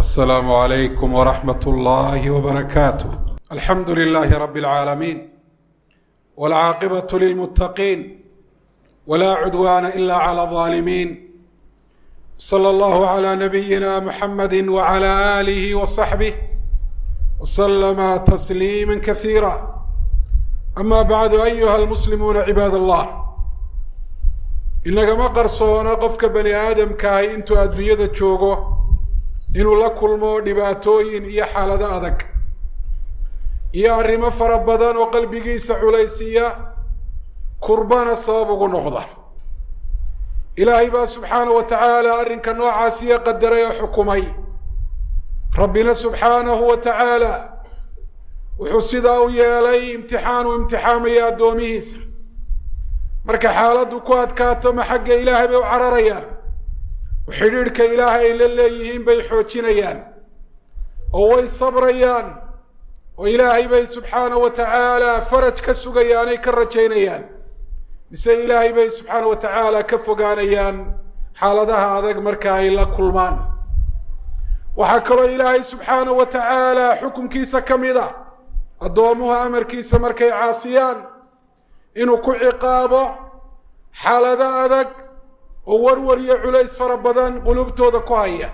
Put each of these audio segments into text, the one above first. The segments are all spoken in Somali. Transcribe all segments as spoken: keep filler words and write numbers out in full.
السلام عليكم ورحمة الله وبركاته. الحمد لله رب العالمين، والعاقبة للمتقين، ولا عدوان إلا على الظالمين. صلى الله على نبينا محمد وعلى آله وصحبه وسلم تسليما كثيرا. أما بعد، أيها المسلمون عباد الله، inagama qarsoona qofka bani aadamkaahi intuu adduunyada joogo inuu la kulmo dhibaatooyin iyo xaalado adag iyo arrimo fara badan oo qalbigiisa culaysiya, kurbana sabab ugu noqda. ilaahay baa subxaanahu wa tacaala arrinka noocaasiya qadaray oo xukumay. rabbina subxaanahu wa tacaala wuxuu sidaa u yeelay imtixaan uu imtixaamaya addoomihiisa. marka xaaladdu ku adkaato ma xagga ilaahay bay u cararayaan, oo xidhiidhka ilaahay ay la leeyihiin bay xoojinayaan, oo way sabrayaan, oo ilaahay bay subxaanahu wa tacaala faraj ka sugayaanay ka rajaynayaan, mise ilaahay bay subxaanahu wa tacaala ka fogaanayaan xaaladaha adag marka ay la kulmaan. waxaa kaloo ilaahay subxaanahu wa tacaala xukunkiisa ka mid a addoomuhu amarkiisa markay caasiyaan inuu ku ciqaabo xaalado adag oo warwar iyo culays fara badan qulubtooda ku haya.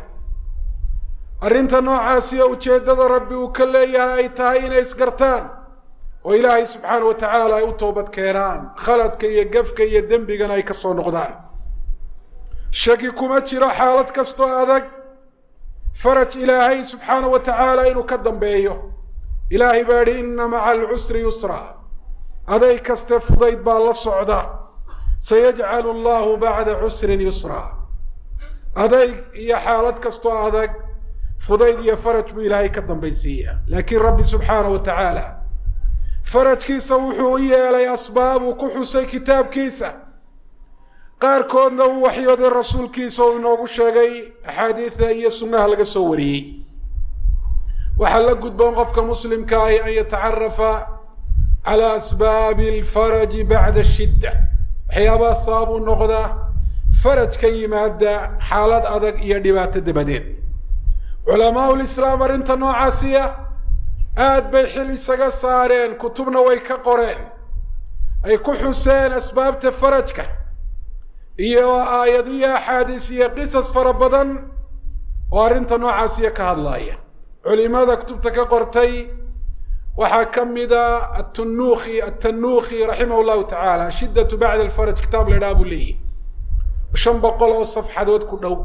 arrinta noocaasiyo ujeeddada rabbi uu ka leeyahay ay tahay inay isgartaan oo ilaahay subxaanahu wa tacaala ay u toobad keenaan, khaladka iyo gafka iyo dembigana ay ka soo noqdaan. shaki kuma jiro xaalad kastoo adag faraj ilaahay subxaanahu wa tacaala inuu ka dambeeyo. ilaahay baa idhi inna maca alcusri yusra, aday kaste fudayd baa la socda. sayajcalu allahu bacda cusrin yusra. adayg iyo xaalad kastoo adag fudayd iyo faraj buu ilaahay ka dambaysiiya. laakiin rabbi subxaanahu wa tacaala farajkiisa wuxuu u yeelay asbaab uu ku xusay kitaabkiisa, qaarkoodna uu waxyooday rasuulkiisa oo inoogu sheegay axaadiida iyo sunnaha laga soo wariyey. waxaa la gudboon qofka muslimka ahi an yatacarafa على أسباب الفرج بعد الشدة. waxyaabaha sabab u noqda faraj ka yimaada xaalad adag iyo dhibaato dabadeed. culamaa ulislaam arrinta noocaasiya aad bay xil isaga saareen, kutubna way ka qoreen, ay ku xuseen asbaabta farajka iyo aayadiyo axaadiis iyo qisas fara badan oo arrinta noocaasiya ka hadlaya. culimada kutubta ka qortay waxaa ka mida atannuukhi atannuukhi raximah llahu tacaala shiddatu bacda alfaraj, kitaab la idhaha buu leeyihi shan boqol oo safxadood ku dhow.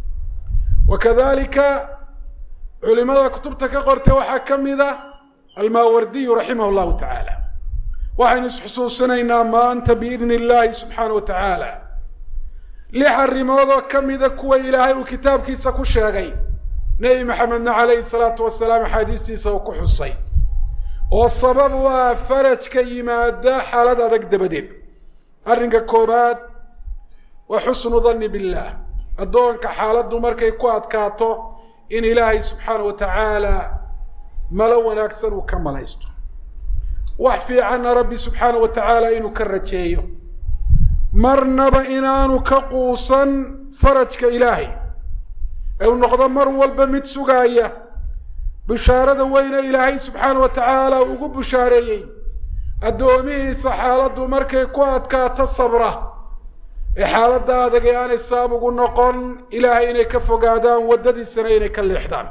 wakadalika culimada kutubta ka qortay waxaa ka mida almaawardiyu raximah llahu tacaala. waxaynu isxusuusinaynaa maanta biidni illahi subxaanahu wa tacaala lix arrimood oo ka mida kuwa ilaahay uu kitaabkiisa ku sheegay, nebi maxamedna calayhi salaatu wasalaam axaadiistiisa uu ku xusay, oo sabab u ah faraj ka yimaada xaalad adag dabadeed. arrinka koobaad waa xusnu danni billaah. addoonka xaaladdu markay ku adkaato in ilaahay subxaanahu wa tacaala malo wanaagsan uu ka malaysto, wax fiicanna rabbi subxaanahu wa tacaala inuu ka rajeeyo, marnaba inaanu ka quusan farajka ilaahay, ee uu noqdo mar walba mid sugaaya bishaarada weyne ilaahay subxaanahu wa tacaala ugu bushaareeyey addoomihiisa xaaladdu markay ku adkaato sabra, ee xaaladda adag ee aanay sabab ugu noqon ilaahay inay ka fogaadaan waddadiisana inay ka leexdaan.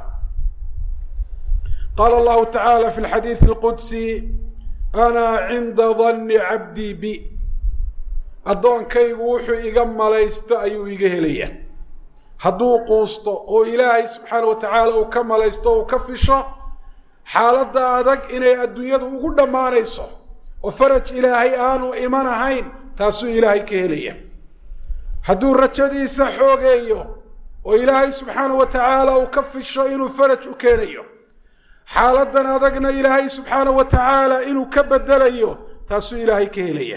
qaala allahu tacaala fi lxadiidi alqudsi ana cinda danni cabdii bi. addoonkaygu wuxuu iga malaysto ayuu iga helaya. hadduu quusto oo ilaahay subxaanahu wa tacaala uu ka malaysto o uu ka fisho xaaladda adag inay adduunyadu ugu dhammaanayso oo faraj ilaahay aanu iman ahayn, taasuu ilaahay ka helaya. hadduu rajadiisa xoogeeyo oo ilaahay subxaanahu wa tacaala uu ka fisho inuu faraj u keenayo, xaaladdan adagna ilaahay subxaanahu wa tacaala inuu ka bedelayo, taasuu ilaahay ka helaya.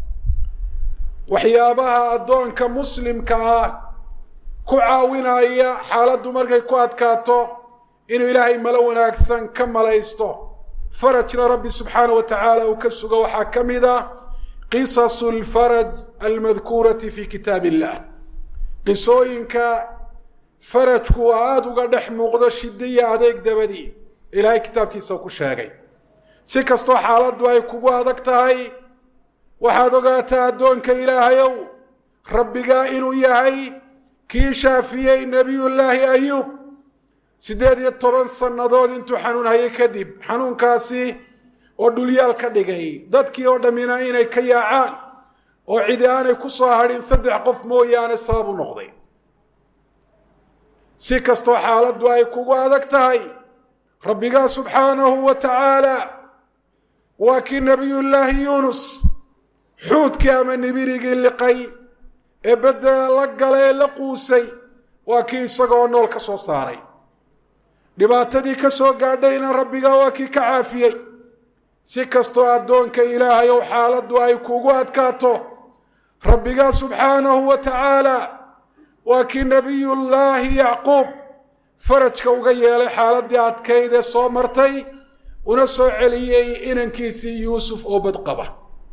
waxyaabaha addoonka muslimka ah ku caawinaya xaaladdu markay ku adkaato inuu ilaahay malo wanaagsan ka malaysto, farajna rabbi subxaanahu wa tacaala uu ka sugo, waxaa ka mid a qisasu alfaraj almadkuurati fi kitaab illah. qisooyinka farajku waa aada uga dhex muuqdo shiddo iyo adeeg dabadii ilaahay kitaabkiisa ku sheegay si kastoo xaaladdu ay kugu adag tahay waxaad ogaataa addoonka ilaahayow rabbigaa inuu yahay kii shaafiyey nebiyullaahi ayuub siddeed iyo toban sannadood intuu xanuun hayay kadib xanuunkaasi oo dhulyaal ka dhigay dadkii oo dhammina inay ka yaacaan oo cidi aanay ku soo hadhin saddex qof mooyaane sabab u noqday si kastoo xaaladdu ay kugu adag tahay rabbigaa subxaanahu wa tacaala waa kii nebiyullaahi yuunus xuudkii ama nibirigii liqay ee badda la galay ee la quusay waa kii isagoo nool ka soo saaray dhibaatadii ka soo gaadhayna rabbigaa waa kii ka caafiyey si kastoo addoonka ilaahay ow xaaladdu ay kugu adkaato rabbigaa subxaanahu wa tacaala waa kii nebiyullaahi yacquub farajka uga yeelay xaaladdii adkayd ee soo martay una soo celiyey inankiisii yuusuf oo badqaba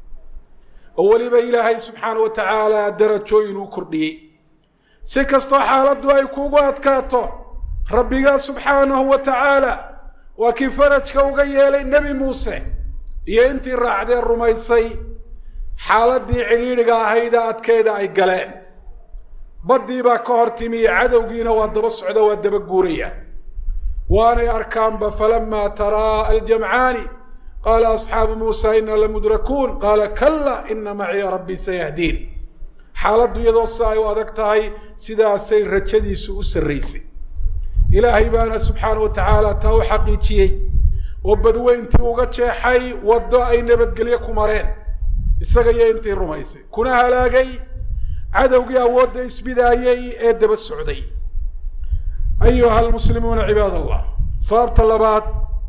oo weliba ilaahay subxaanahu wa tacaala darajooyin uu kordhiyey si kastoo xaaladdu ay kugu adkaato rabbigaa subxaanahu wa tacaala waa kii farajka uga yeelay nebi muuse iyo intii raacdee rumaysay xaaladdii cidhiidhiga ahayda adkeeda ay galeen baddii baa ka hor timi cadowgiina waa daba socda waa daba guuraya waanay arkaanba falamaa taraa aljamcaani qaala asxaabu muusa inaa lamudrakuun qaala kalla ina maciya rabbii sayahdiin xaaladdu iyadoo si ay u adag tahay sidaasay rajadiisu u sarraysay ilaahay baana subxaana wa tacaala taa u xaqiijiyey oo badweyntii uga jeexay waddo ay nabadgelyo ku mareen isaga iyo intii rumaysay kuna halaagay cadowgii awoodda isbidaayey ee daba socday ayuha almuslimuuna cibaad allah sababta labaad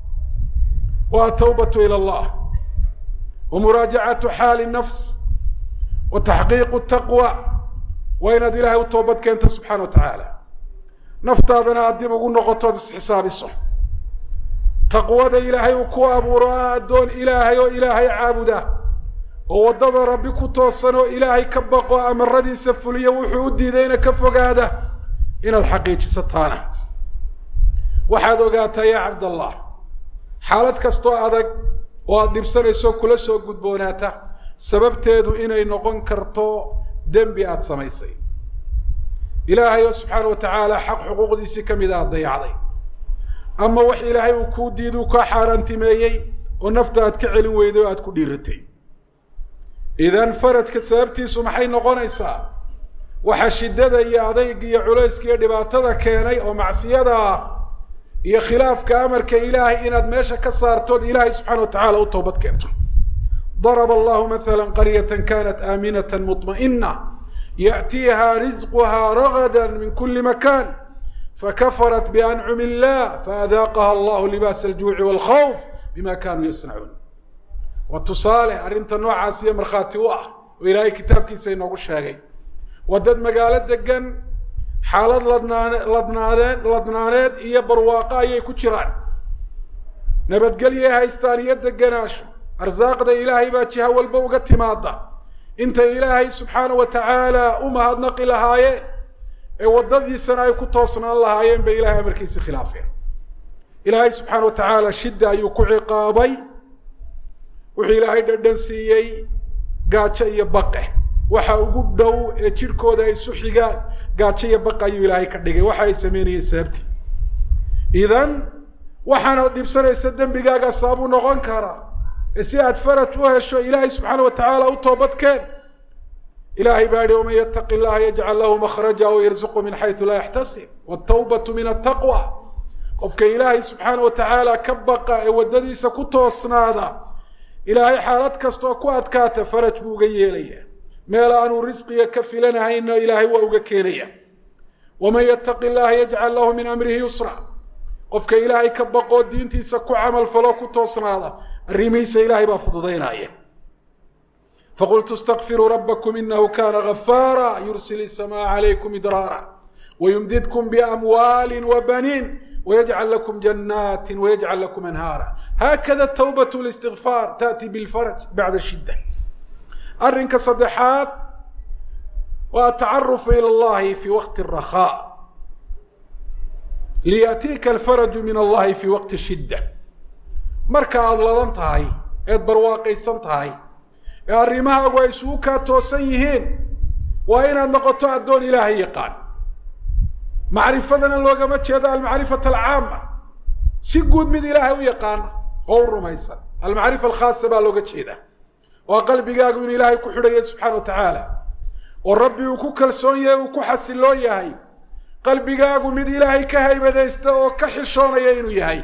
waa atawbatu ila allah wa muraajacatu xaali nafs wa taxqiiqu taqwa waa inaad ilaahay u toobad keento subxaana wa tacaala naftaadana aad dib ugu noqotood isxisaabiso taqwada ilaahay uu ku abuuro ah addoon ilaahay oo ilaahay caabuda oo waddada rabbi ku toosan oo ilaahay ka baqo amaradiisa fuliyo wuxuu u diidayna ka fogaada inaad xaqiijisataana waxaad ogaataa yaa cabdallah xaalad kastoo adag oo aad dhibsanayso kula soo gudboonaata sababteedu inay noqon karto dembi aad samaysay ilaahay oo subxaana wa tacaala xaq xuquuqdiisii ka mid a aad dayacday ama wax ilaahay uu kuu diiduu kaa xaaraantimeeyey oo nafta aad ka celin weyday oo aad ku dhiiratay idan farajka sababtiisu maxay noqonaysaa waxa shiddada iyo adayg iyo culayska iyo dhibaatada keenay oo macsiyada ah iyo khilaafka amarka ilaahay inaad meesha ka saartood ilaahay subxaana wa tacaala u toobad keento daraba allahu mathala qaryata kanat aaminata muطma'ina ya'tiiha risquha ragada min kuli makan fakafarat biancumi illah faadaaqaha allahu libaasa aljuuci walkhawf bima kanuu yasnacuun waa tusaale arrinta noocaas iyo markhaati u ah oo ilaahay kitaabkiisa inoogu sheegay waa dad magaalo degan xaalad ladnaan ladnaadeen ladnaaneed iyo barwaaqo ayay ku jiraan nabadgelyay haystaan iyo deganaasho arsaaqda ilaahay baa jiha walba uga timaada intay ilaahay subxaana wa tacaala u mahadnaqi lahaayeen ee waddadiisana ay ku toosnaan lahaayeen bay ilahay amarkiisa khilaafeen ilaahay subxaana wa tacaala shidda ayuu ku ciqaabay wuxuu ilaahay dhadhan siiyey gaajo iyo baqe waxa ugu dhow ee jidhkooda ay isu xigaan gaajo iyo baqe ayuu ilaahay ka dhigay waxa ay samaynayeen sababtii idan waxaanaad dhibsanaysa dembigaaga sabab u noqon karaa ee si aad faraj u hesho ilaahay subxaana wa tacaala u toobadkeen ilaahay baa yihi waman yattaqi llaha yajcal lahu makhraja wa yarzuqu min xaysu laa yaxtasib waltawbatu min attaqwa qofka ilaahay subxaana wa tacaala ka baqa ee waddadiisa ku toosnaada ilaahay xaalad kastoo ku adkaata faraj buu uga yeelaya meel aanuu risqiga ka filanahayna ilaahay waa uga keenaya waman yattaqi llaha yajcal lahu min amrihi yusra qofka ilaahay ka baqoo diintiisa ku camal falo ku toosnaada arrimihiisa ilaahay baa fududaynaya faqultu istakfiruu rabbakum inahu kana gafaara yursil isamaa calaykum idraara wayumdidkum biamwaali wabaniin ويجعل لكم جنات ويجعل لكم أنهارا هكذا التوبة والاستغفار تأتي بالفرج بعد الشدة أرنك صدحات والتعرف إلى الله في وقت الرخاء liyaatiika alfaraju min allahi fii waqti shidda marka aada ladan tahay eed barwaaqaysan tahay ee arrimahaagu ay isugu kaa toosan yihiin waa inaad noqoto addoon ilaahay yaqaan macrifadana loogama jeedo almacrifata alcaama si guud mid ilaahay u yaqaana oo u rumaysan almacrifa alkhaasa baa looga jeedaa waa qalbigaagu inuu ilaahay ku xidhayo subxaana wa tacaala oo rabbi uu ku kalsoon yahay uu ku xasiloon yahay qalbigaagu mid ilaahay ka haybadaysta oo ka xishoonaya inuu yahay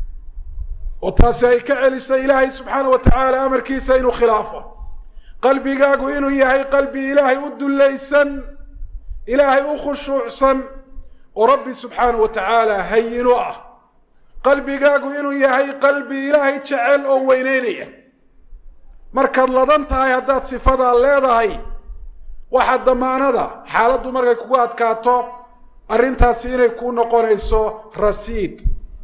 oo taasi ay ka celisa ilaahay subxaana wa tacaala amarkiisa inuu khilaafo qalbigaagu inuu yahay qalbi ilaahay u dullaysan ilaahay u khushuucsan oo rabbi subxaana wa tacaala hayin u ah qalbigaagu inuu yahay qalbi ilaahay jecel oo weyneynaya markaad ladan tahay haddaad sifadaa leedahay waxaa damaanada xaaladdu markay kugu adkaato arrintaasi inay kuu noqonayso rasiid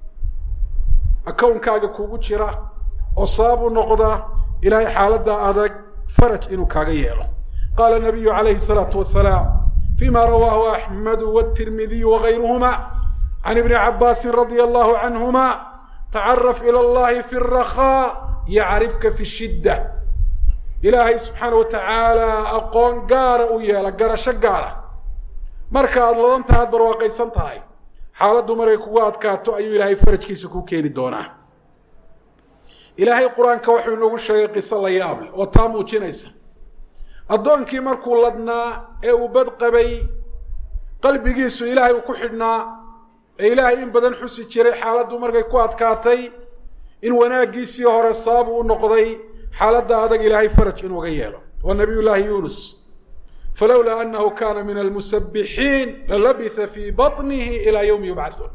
akownkaaga kugu jira oo sabab u noqda ilaahay xaaladda adag faraj inuu kaaga yeelo qaala nabiyu calayhi salaatu wasalaam fima rawaahu axmedu wاtirmidiyu wagayruhuma can ibni cabaasin radia allahu canhuma tacaraf ila allahi fi اrakhaa yacrifka fi shidda ilaahay subxaana wa tacaala aqoon gaara u yeela garasho gaara marka aada ladan tahay ad barwaaqaysan tahay xaaladdu markay kugu adkaato ayuu ilaahay farajkiisa ku keeni doonaa ilaahay qur-aanka wuxuu inoogu sheegay qiso la yaab leh oo taa muujinaysa addoonkii markuu ladnaa ee uu bad qabay qalbigiisu ilaahay uu ku xidhnaa ee ilaahay in badan xusi jiray xaaladdu markay ku adkaatay in wanaaggiisii hore sabab u noqday xaaladda adag ilaahay faraj inuuga yeelo waa nabiy llaahi yuunus falowlaa anahu kana min almusabbixiin lalabitha fii baطnihi ilaa yowmi yubcathuun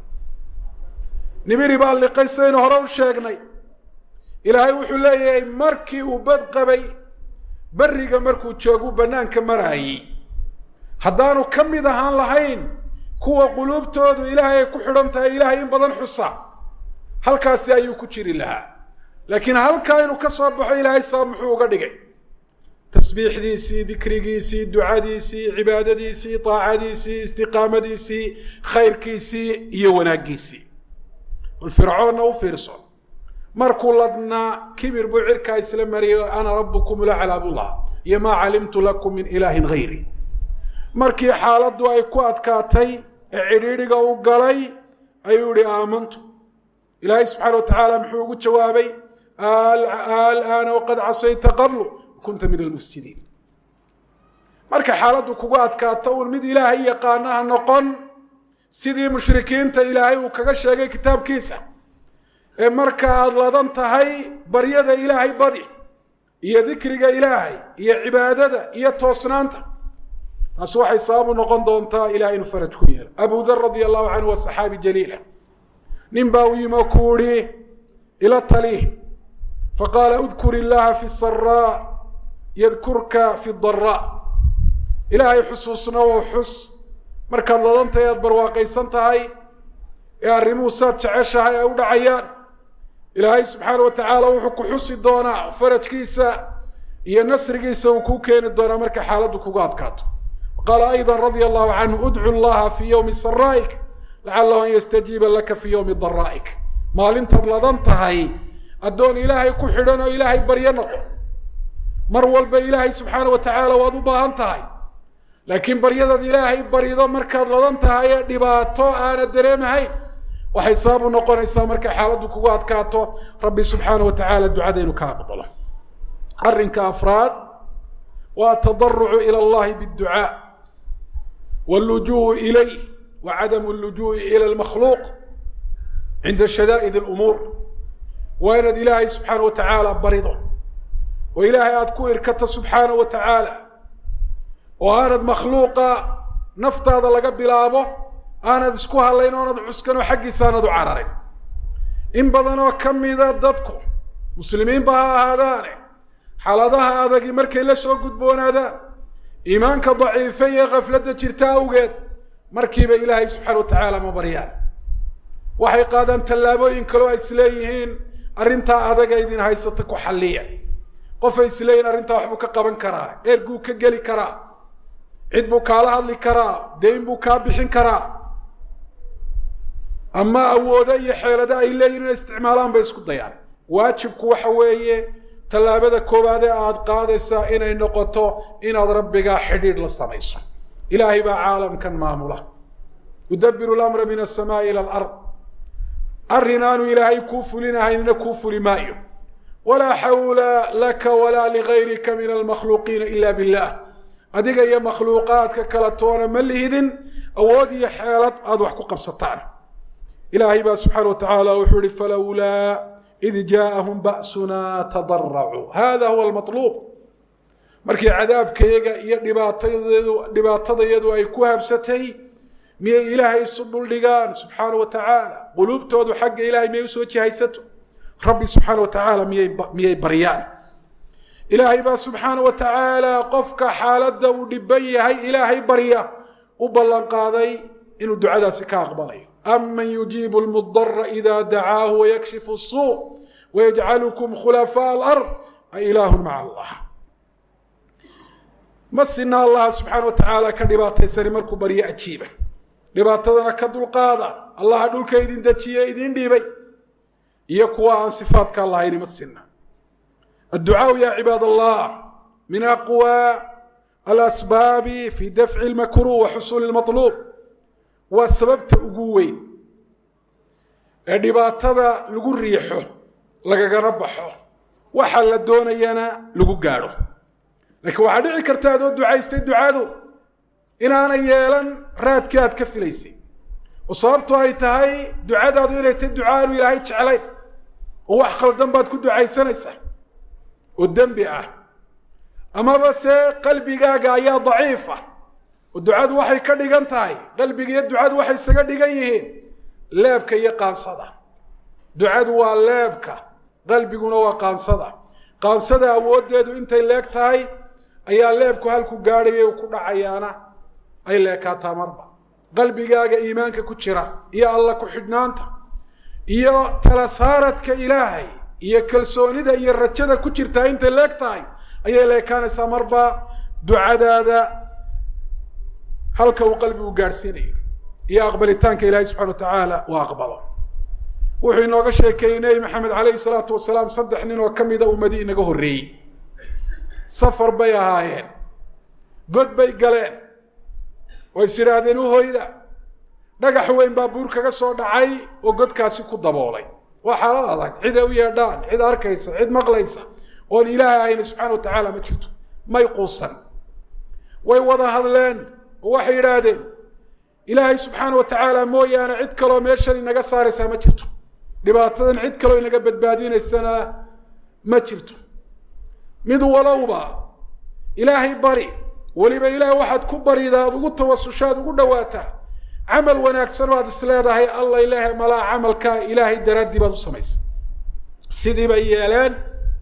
nimiri baa liqaysaynu hore u sheegnay ilaahay wuxuu leeyahay markii uu bad qabay beriga markuu joogu bannaanka maraayey haddaanu ka mid ahaan lahayn kuwa quluubtoodu ilaahay ay ku xidhan tahay ilaahay in badan xusa halkaasi ayuu ku jiri lahaa laakiin halkaa inuu ka soo baxo ilaahay sabab muxuu uga dhigay tasbiixdiisii dikrigiisii ducadiisii cibaadadiisii taacadiisii istiqaamadiisii khayrkiisii iyo wanaaggiisii bal fircoonna u fiirso markuu ladnaa kibir buu cirkaa isla mariyay ana rabbukum laclaa bullah iyo maa calimtu lakum min ilaahin hayri markii xaaladdu ay ku adkaatay ee cidhiidhiga u galay ayuu yihi aamantu ilaahay subxaana wa tacaala muxuu ugu jawaabay alaana waqad casayta qablu kunta min almufsidiin marka xaaladdu kugu adkaato uun mid ilaahay yaqaana ha noqon sidii mushrikiinta ilaahay uu kaga sheegay kitaabkiisa ee marka aada ladan tahay baryada ilaahay badi iyo dikriga ilaahay iyo cibaadada iyo toosnaanta taas waxay sabab u noqon doontaa ilahay inuu faraj ku yeelo abu dar radia allahu canhu waa saxaabi jaliila nin baa u yimo ku uhi ila taliih faqaala udkur illaha fi saraa yadkurka fi daraa ilaahay xusuusna oo xus markaad ladan tahay aada barwaaqaysan tahay ee arrimuhu saad jeceshahay ay u dhacayaan ilaahay subxaana wa tacaala wuxuu ku xusi doonaa farajkiisa iyo nasrigiisa uu kuu keeni doonaa marka xaaladdu kugu adkaato qaala ayda radia allahu canhu udcu llaha fii yowmi saraa'ik lacalahu an yastajiiba laka fii yowmi daraa'ik maalintaad ladan tahay addoon ilaahay ku xidhan oo ilaahay baryo noqo mar walba ilaahay subxaana wa tacaala waad u baahan tahay laakiin baryadaad ilaahay barido markaad ladan tahay ee dhibaato aana dareemahayn waxay sabab u noqonaysaa markay xaaladdu kugu adkaato rabbi subxaana wa tacaala ducada inuu ka aqbalo arrinka afraad waa atadarucu ila allahi biاdducaa wاllujuuءu ilayh wa cadamu اllujuuءi ila almakhluuq cinda shadaa'id اlumuur waa inaad ilaahay subxaana wa tacaala barido oo ilaahay aada ku irkato subxaana wa tacaala oo aanad makhluuqa naftaada laga bilaabo aanad isku hadlayn oonad cuskan oo xaggiisa aanad u cararin in badan oo ka mida dadku muslimiinba ha ahaadaane xaaladaha adagi markay la soo gudboonaadaan iimaanka daciifa iyo khafladda jirta awgeed markiiba ilaahay subxaana wa tacaala ma baryaan waxay qaadaan tallaabooyin kaloo ay isleeyihiin arrintaa adaga idin haysata ku xalliya qof ay isleeyihiin arrintaa waxbuu ka qaban karaa erguu ka geli karaa cid buu kaala hadli karaa deyn buu kaa bixin karaa ama awooda iyo xeelada ay leeyihiin isticmaalaan bay isku dayaan waajibku waxa weeye talaabada koobaad ee aad qaadaysaa inay noqoto inaad rabbiga xidhiidh la samayso ilaahay baa caalamkan maamula yudabbiru al-amra min as-samaa'i ila al-ard arinaanu ilaahay ku fulinahaynina ku fuli maayo walaa hawla laka walaa lighayrika min al-makhluuqiin illa billah adiga iyo makhluuqaadka kala toona ma lihidin awood iyo xeelad aad wax ku qabsataan ilaahay baa subxaanahu wa tacaala wuxuu yidhi falawlaa id jaa'ahum ba'sunaa tadarracuu hada huwa almatluub markii cadaabkayaga iyo dhibaatadayadu dhibaatadayadu ay ku habsatay miyay ilaahay isu dhuldhigaan subxaanahu wa tacaala quluubtoodu xagga ilaahay miyay usoo jihaysato rabbi subxaanahu wa tacaala miyay miyay baryaan ilaahay baa subxaanahu wa tacaala qofka xaaladda uu dhiban yahay ilaahay barya u ballan qaaday inuu ducadaasi ka aqbalayo أمن يجيب المضطر إذا دعاه ويكشف السوء ويجعلكم خلفاء الأرض أإله مع الله مسنا الله سبحانه وتعالى كدباتي سني مركو بريء أجيبه دباتنا كدل قاضى الله دول كيدين دجيه يدين ديبي يقوى عن صفاتك الله يني مسنا الدعاء يا عباد الله من أقوى الأسباب في دفع المكروه وحصول المطلوب وسببت ugu ee dhibaatada lagu riixo laga garabaxo waxa la doonayana lagu gaaro laakiin waxa dhici karta aad ducaystay ducadu inaana yeelan raadkii aad ka filaysay oo sababtu ay tahay ducadaadu inay tahay ducaan ilaahay jeclay oo wax khaldan baad ku ducaysanaysaa oo dambi ah ama bas qalbigaaga ayaa daciif ah ودعاء وحي كدغان تahay qalbiga iyo ducadu waxay isaga dhigan yihiin leebka iyo qaansada ducadu waa leebka qalbiguna waa qaansada qaansada awoodeedu intay leeg tahay ayaa leebku halku gaadhay ku dhacayaana ay leekata marba qalbigaaga iimaanka ku jira iyo alla ku xidhnaanta iyo tala saaradka ilaahay iyo kalsoonida iyo rajada ku jirta intay leeg tahay ayay leekaanaysaa marba ducadaada halka uu qalbigu gaarsiinayo iyo aqbalitaanka ilaahay subxaanahu wa tacaala waa aqbalo wuxuu inooga sheekeynay maxamed calayhi salaatu wasalaam saddex nin oo ka mida ummadii inaga horreeyey safar bay ahaayeen god bay galeen way is yidhaahdeen u hoyda dhagax weyn baa buur kaga soo dhacay oo godkaasi ku daboolay waa xaalad adag cid ay u yeedhaan cid arkaysa cid maqlaysa oon ilaahay ahayn subxaanahu wa tacaala ma jirto may quusan way wada hadleen waxay yiraahdeen ilaahay subxaanahu wa tacaala mooyaane cid kaloo meeshan inaga saaraysaa ma jirto dhibaatadan cid kaloo inaga badbaadinaysana ma jirto mid walowba ilaahay bari weliba ilaahay waxaad ku baridaa ugu tawasushaad ugu dhawaataa camal wanaagsan oo aad isleedahay alla ilaahay malaa camalka ilaahay daraadii baad u samaysay sidii bay yeeleen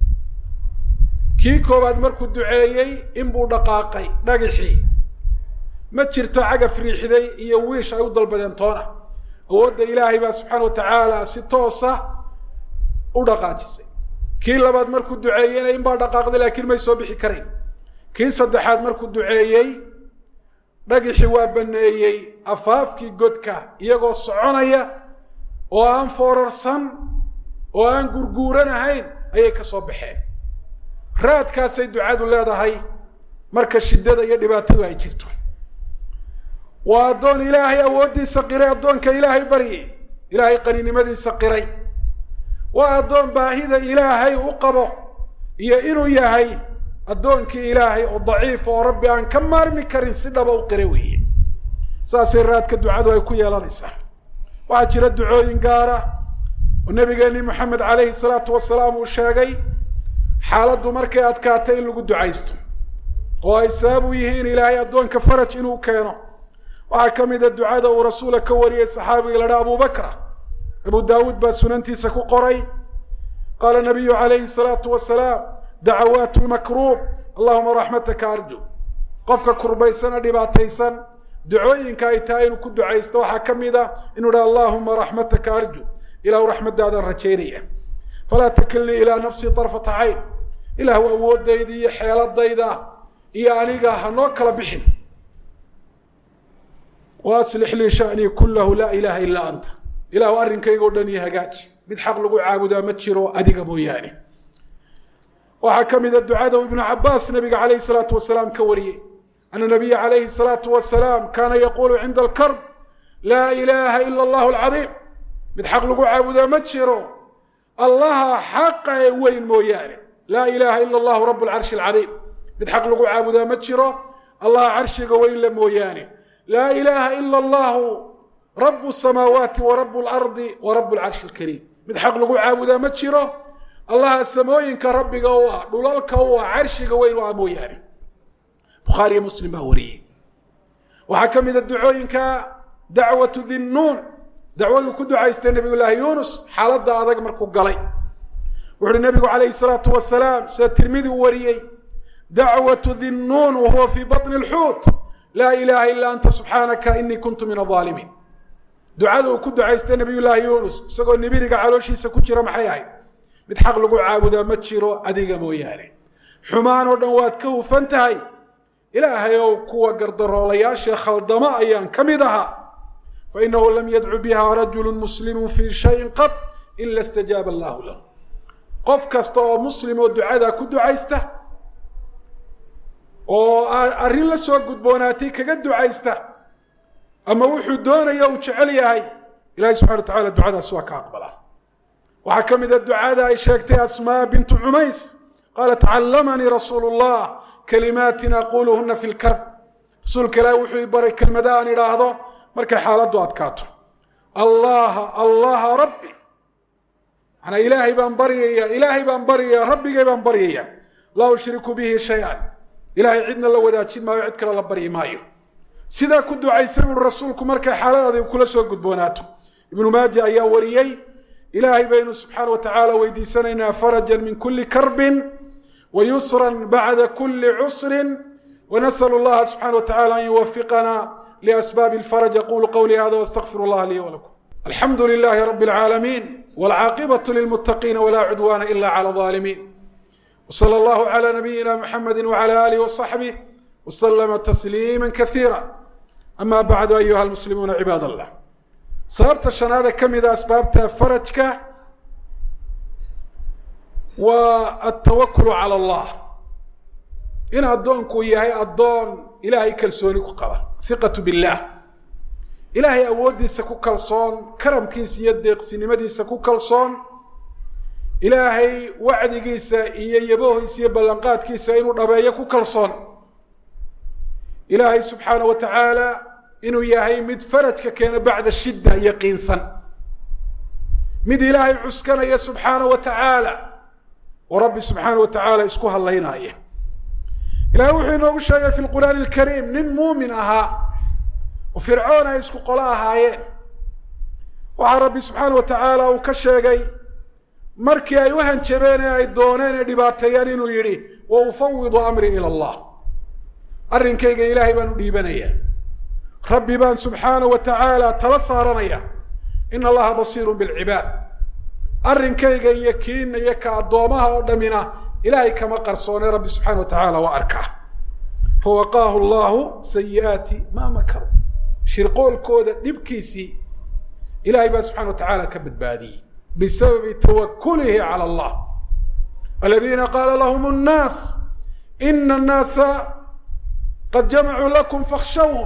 kii koobaad markuu duceeyey inbuu dhaqaaqay dhagixii ما jirto cagaf riixday iyo wiish ay u dalbadeen toona awoodda ilaahay baa subxaanahu wa tacaala si toosa u dhaqaajisay kii labaad markuu duceeyeyna in baa dhaqaaqday laakiin may soo bixi karayn kii saddexaad markuu duceeyey dhagixii waa baneeyey afaafkii godka iyagoo soconaya oo aan foorarsan oo aan gurguuranahayn ayay ka soo baxeen raadkaasay ducadu leedahay marka shiddada iyo dhibaatadu ay jirto وأدون إلهي أودي سقيري أدون كإلهي بري إلهي قنيني مدي سقيري وأدون باهيدا إلهي أقبه يا إنو ياهي أدون كإلهي الضعيف وربي عن كمار مكرين سنة بوقروي ساسيرات كدعاء ويكو يالانيسا وعجل الدعاء ينقارا والنبي قال لي محمد عليه الصلاة والسلام والشاقي حالة مركي أتكاتين لقو دعايستو وإسابو يهين إلهي أدون كفرج إنو كينو وعكمد الدعاء ورسولك وري الصحابي لدى أبو بكر أبو داود بسننتي سكو قري قال النبي عليه الصلاة والسلام دعوات المكروب اللهم رحمتك أرجو قفك كربيسان دباتيسان دعوين كايتاين وكد عيست وحكمد إنه اللهم رحمتك أرجو إلى رحمة دادا الرجيرية فلا تكلني إلى نفسي طرفة عين إلى هو أود ديدي حيالات ديدا إيا أنيقا هنوكل بحن وأصلح لي شأني كله لا إله إلا أنت ilaahu arrinkayga oo dhan ii hagaaji mid xaq lagu caabudaa ma jiro adiga mooyaane waxaa ka mid a ducada ibnu cabaas nabiga calayhi salaatu wasalaam ka wariyey ana nabiya calayhi salaatu wasalaam kaana yaquulu cinda alkarb laa ilaaha ila allahu alcadiim mid xaq lagu caabudaa ma jiro allaha xaqa ee weyn mooyaane laa ilaaha ila allahu rabu lcarshi alcadiim mid xaq lagu caabudaa ma jiro allaha carshiga weyn le mooyaane laa ilaaha ila allahu rabu samaawaati wa rabu lardi wa rabu lcarshi alkariim mid xaq lagu caabudaa ma jiro allaha samooyinka rabbiga u ah dhulalka u ah carshiga weyn u ah mooyaane bukhaariyo muslim baa wariyey waxaa ka mid a ducooyinka dacwatu dinnuun dacwaduu ku ducaystay nabiyullaahi yuunus xaaladda adag markuu galay wuxu uhi nabigu calayhi salaatu wasalaam sida tirmidi u wariyey dacwatu dinnuun wahuwa fii batni alxuut laa ilaaha ilaa anta subxaanaka inii kuntu min alaalimiin ducada uu ku ducaystay nabiyullaahi yuunus isagoo nibiriga calooshiisa ku jira maxay ahayd mid xaq lagu caabudaa ma jiro adiga mooyaane xumaan oo dhan waad ka hufan tahay ilaahay ow kuwa gardaroolayaasha khaldamo ayaan ka mid ahaa fainahu lam yadcu biha rajulu muslimu fii shayin qad ila istajaaba allahu lahu qof kasta oo muslim oo ducadaa ku ducaysta oo arrin la soo gudboonaatay kaga ducaysta ama wuxuu doonaya uu jecel yahay ilahay subxana wa tacala ducadaas waa ka aqbalaa waxaa ka mid a ducada ay sheegtay asmaa bintu cumays qaalat callamanii rasuulu llah kalimaatin aquluhuna fi lkarb rasuulka ilaahi wuxuu i baray kelmada aan idhaahdo markay xaaladdu adkaato allaha allaha rabbi manaa ilaahay baan baryaya ilaahay baan baryaya rabbigay baan baryaya laa ushriku bihi shay-an ilaahay cidna la wadaajin maayo cid kale la baryi maayo sidaa ku ducaysan uri rasuulku markay xaaladaadi kula soo gudboonaato ibnu maaja ayaa wariyey ilaahay baynu subxaana wa tacaala weydiisanaynaa farajan min kuli karbin wa yusran bacda kuli cusrin wanasal allaha subxana wa tacala an yuwafiqana liasbaabi alfaraj aqulu qawlii hada wastaqfir allaha lii walakum alxamdu lilahi rabi alcaalamiin walcaaqibatu lilmuttaqiina walaa cudwaana ila cala alظaalimiin wsala allahu cala nabiyina muxamedi wacala alihi wasaxbih waslama tasliima kaiira ama bacdu ayuha almuslimuuna cibaad allah sababta shanaada ka mida asbaabta farajka waa altawakulu cala allah in addoonku yahay addoon ilaahay kalsooni ku qaba hiqatu billaah ilaahay awooddiisa ku kalsoon karamkiisa iyo deeqsinimadiisa ku kalsoon ilaahay wacdigiisa iyo yaboohiisa iyo ballanqaadkiisa inuu dhabeeyo ku kalsoon ilaahay subxaana wa tacaala inuu yahay mid farajka keena bacda shidda yaqiinsan mid ilaahay cuskanaya subxaana wa tacaala oo rabbi subxaana wa tacaala isku hadlaynaya ilahay wuxuu inoogu sheegay fi lqur'aani alkariim nin muumin ahaa oo fircoon ay isku qolo ahaayeen waxaa rabbi subxaana wa tacaala uu ka sheegay markii ay u hanjabeen ee ay dooneen ee dhibaateeyeen inuu yidhi wa ufawidu amrii ila allah arrinkayga ilaahay baan u dhiibanayaa rabbi baan subxaana wa tacaala tala saaranaya in allaha basiirun bilcibaad arrinkayga iyo kiina iyo ka addoomaha oo dhamina ilaahay kama qarsoone rabbi subxana wa tacaala waa arkaa fawaqaahu allahu sayi'aati maa makaru shirqoolkooda dhibkiisii ilaahay baa subxana wa tacaala ka badbaadiyey bisababi tawakulihi cala allah aladiina qaala lahum nnaas ina annaasa qad jamacuu lakum fakhshawhum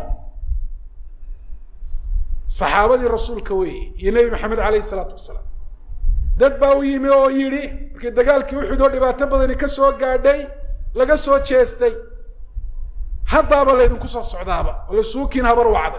saxaabadii rasuulka weeye iyo nebi maxamed calayhi isalaatu wasalaam dad baa u yimi oo yidhi markii dagaalkii uxud oo dhibaato badani ka soo gaadhay laga soo jeestay haddaaba laydinku soo socdaaba oo la suukiin habar wacday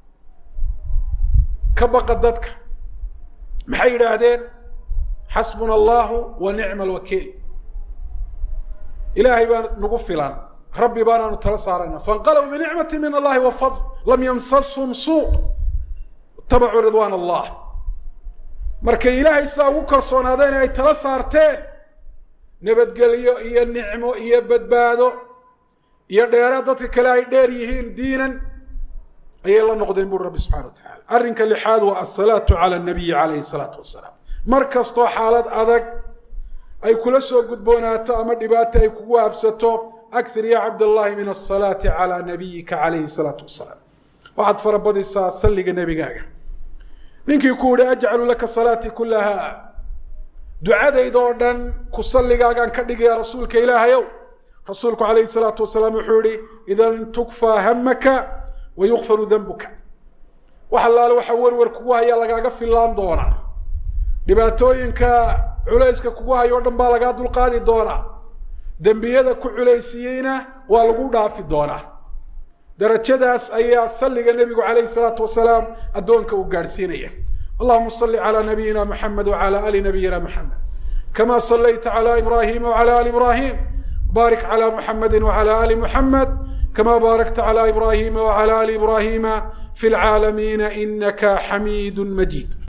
ka baqa dadka maxay yidhaahdeen xasbuna allahu wa nicma alwakiil ilaahay baa nagu filan rabbi baanaanu tala saarayna fainqalabuu binicmati min allahi wa fadl lam yamsashum suu itabacuu ridwaan allah markay ilaahay sidaa ugu kalsoonaadeen ay tala saarteen nabadgelyo iyo nicmo iyo badbaado iyo dheeraad dadka kale ay dheer yihiin diinan ayay la noqdeen buri rabbi subxana wa tacala arrinka lixaad waa asalaatu cala nabiyi calayhi salaatu wasalaam mar kastoo xaalad adag ay kula soo gudboonaato ama dhibaato ay kugu habsato akthir ya cabdallahi min asalaati calaa nabiyika calayhi salaatu wasalaam waxaad farabadisaa salliga nebigaaga ninkii ku yidhi ajcalu laka salaatii kullaha ducadaydoo dhan ku salligaagaan ka dhigaya rasuulka ilaahayow rasuulku calayhi salaatu wasalaam wuxuu yihi idan tukfaa hamaka wa yukfaru danbuka wax allaale waxa werwer kugu haya lagaaga filaan doonaa dhibaatooyinka culayska kugu hayo o dhan baa lagaa dulqaadi doonaa dembiyada ku culaysiiyeyna waa lagu dhaafi doonaa darajadaas ayaa salliga nebigu calayhi salaatu wasalaam addoonka uu gaadhsiinaya اللهم صل على نبينا محمد وعلى آل نبينا محمد كما صليت على إبراهيم وعلى آل إبراهيم بارك على محمد وعلى آل محمد كما باركت على إبراهيم وعلى آل إبراهيم في العالمين إنك حميد مجيد.